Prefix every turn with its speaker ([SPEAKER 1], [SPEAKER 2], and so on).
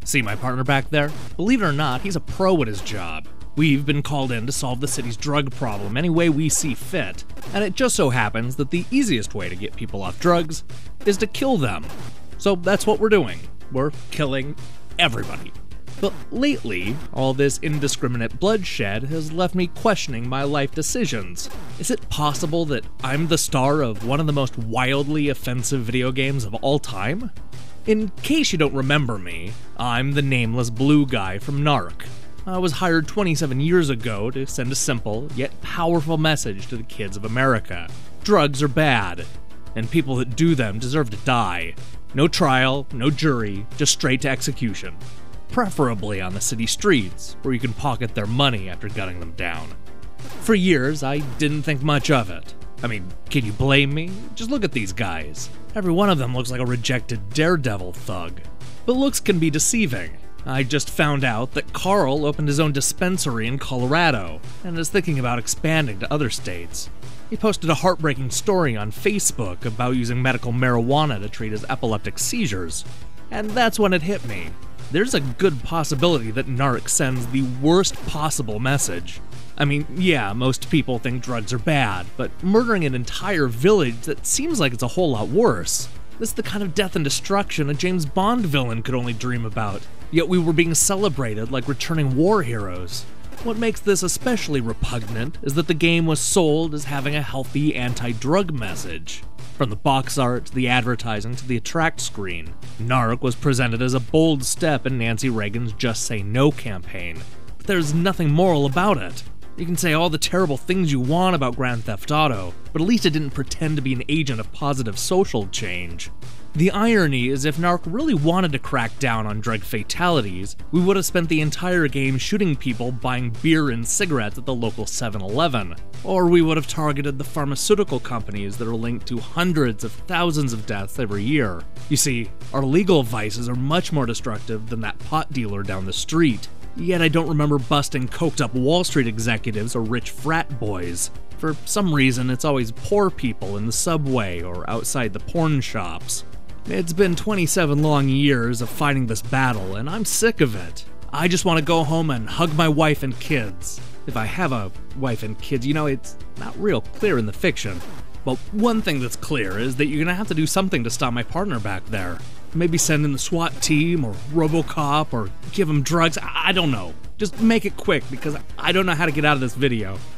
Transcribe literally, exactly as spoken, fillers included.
[SPEAKER 1] See my partner back there? Believe it or not, he's a pro at his job. We've been called in to solve the city's drug problem any way we see fit, and it just so happens that the easiest way to get people off drugs is to kill them. So that's what we're doing. We're killing everybody. But lately, all this indiscriminate bloodshed has left me questioning my life decisions. Is it possible that I'm the star of one of the most wildly offensive video games of all time? In case you don't remember me, I'm the nameless blue guy from Narc. I was hired twenty-seven years ago to send a simple, yet powerful message to the kids of America. Drugs are bad, and people that do them deserve to die. No trial, no jury, just straight to execution. Preferably on the city streets, where you can pocket their money after gunning them down. For years, I didn't think much of it. I mean, can you blame me? Just look at these guys. Every one of them looks like a rejected daredevil thug. But looks can be deceiving. I just found out that Carl opened his own dispensary in Colorado, and is thinking about expanding to other states. He posted a heartbreaking story on Facebook about using medical marijuana to treat his epileptic seizures. And that's when it hit me. There's a good possibility that Narc sends the worst possible message. I mean, yeah, most people think drugs are bad, but murdering an entire village, that seems like it's a whole lot worse. This is the kind of death and destruction a James Bond villain could only dream about, yet we were being celebrated like returning war heroes. What makes this especially repugnant is that the game was sold as having a healthy anti-drug message. From the box art to the advertising to the attract screen, Narc was presented as a bold step in Nancy Reagan's Just Say No campaign. But there's nothing moral about it. You can say all the terrible things you want about Grand Theft Auto, but at least it didn't pretend to be an agent of positive social change. The irony is if Narc really wanted to crack down on drug fatalities, we would have spent the entire game shooting people buying beer and cigarettes at the local seven eleven. Or we would have targeted the pharmaceutical companies that are linked to hundreds of thousands of deaths every year. You see, our legal vices are much more destructive than that pot dealer down the street. Yet I don't remember busting coked-up Wall Street executives or rich frat boys. For some reason, it's always poor people in the subway or outside the porn shops. It's been twenty-seven long years of fighting this battle, and I'm sick of it. I just want to go home and hug my wife and kids. If I have a wife and kids, you know, it's not real clear in the fiction. But one thing that's clear is that you're gonna have to do something to stop my partner back there. Maybe send in the SWAT team, or RoboCop, or give him drugs, I don't know. Just make it quick, because I don't know how to get out of this video.